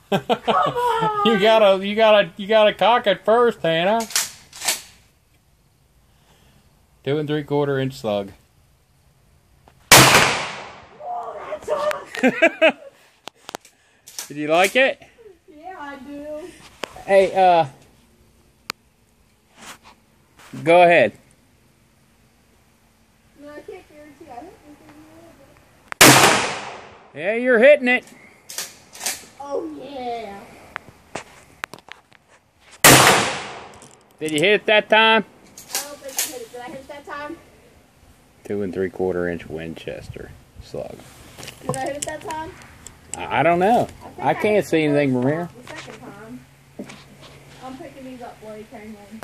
Come on! You gotta cock it first, Hannah. 2 3/4 inch slug. Whoa, that's awesome! Did you like it? Yeah, I do. Hey, go ahead. No, I can't guarantee I hit anything. Yeah, you're hitting it. Oh, yeah. Did you hit it that time? I don't think I hit it. Did I hit it that time? 2 3/4 inch Winchester slug. Did I hit it that time? I don't know. I can't see anything from here. The second time. I'm picking these up while you came in.